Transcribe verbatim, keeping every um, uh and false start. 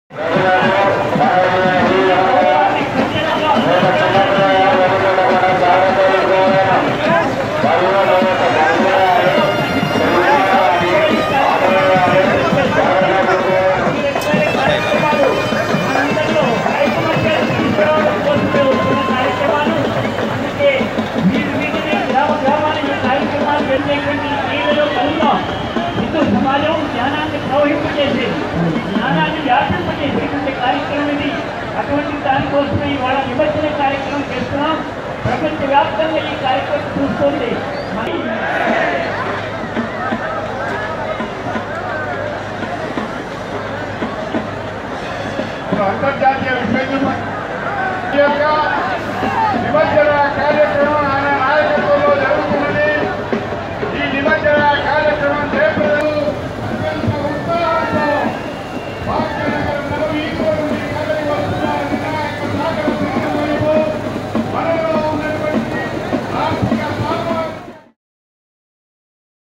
హిందూ సమాజం జ్ఞానాన్ని ప్రవహింపజేసి జ్ఞానాన్ని వ్యాపింపజేసేటువంటి కార్యక్రమం ఇది. అటువంటి దానికోసమే ఇవాళ నిమజ్జన కార్యక్రమం చేస్తున్నాం. ప్రపంచవ్యాప్తంగా ఈ కార్యక్రమం చూస్తుంది.